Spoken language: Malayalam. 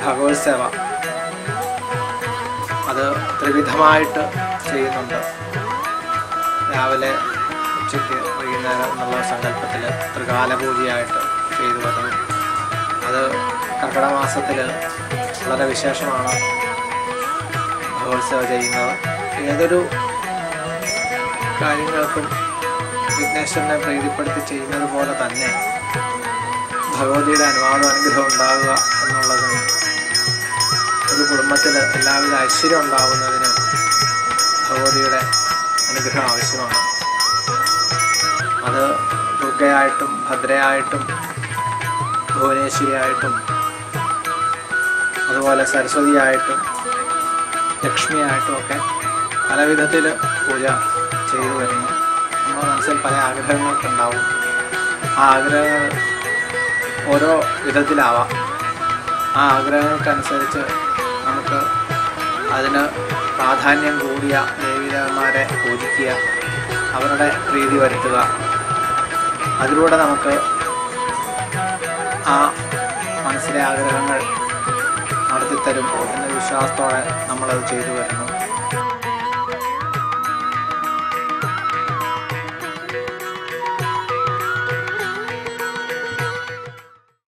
ഭഗവത് സേവ അത് ത്രിവിധമായിട്ട് ചെയ്യുന്നുണ്ട്. രാവിലെ, ഉച്ചയ്ക്ക്, വൈകുന്നേരം എന്നുള്ള സങ്കല്പത്തിൽ ത്രികാല പൂജയായിട്ട് ചെയ്തു വരുന്നു. അത് കർക്കിടക മാസത്തിൽ വളരെ വിശേഷമാണ് ഭഗവത് സേവ ചെയ്യുന്നത്. ഏതൊരു കാര്യങ്ങൾക്കും വിഘ്നേശ്വരനെ പ്രീതിപ്പെടുത്തി ചെയ്യുന്നത് പോലെ തന്നെ ഭഗവതിയുടെ അനുഗ്രഹം ഉണ്ടാകുക എന്നുള്ളതിന്, ഒരു കുടുംബത്തിൽ എല്ലാവിധ ഐശ്വര്യം ഉണ്ടാകുന്നതിന് ഭഗവതിയുടെ അനുഗ്രഹം ആവശ്യമാണ്. അത് ദുർഗയായിട്ടും ഭദ്രയായിട്ടും ഭുവനേശ്വരിയായിട്ടും അതുപോലെ സരസ്വതിയായിട്ടും ലക്ഷ്മിയായിട്ടും ഒക്കെ പല വിധത്തിൽ പൂജ ചെയ്തു വരുന്നു. നമ്മുടെ മനസ്സിൽ പല ആഗ്രഹങ്ങളൊക്കെ ഉണ്ടാവും. ആ ആഗ്രഹങ്ങൾ ഓരോ വിധത്തിലാവാം. ആ ആഗ്രഹങ്ങൾക്കനുസരിച്ച് നമുക്ക് അതിന് പ്രാധാന്യം കൂടിയ ദേവീദേവന്മാരെ പൂജിക്കുക, അവരുടെ പ്രീതി വരുത്തുക. അതിലൂടെ നമുക്ക് ആ മനസ്സിലെ ആഗ്രഹങ്ങൾ നടത്തിത്തരും എന്ന വിശ്വാസത്തോടെ നമ്മളത് ചെയ്തു വരുന്നു.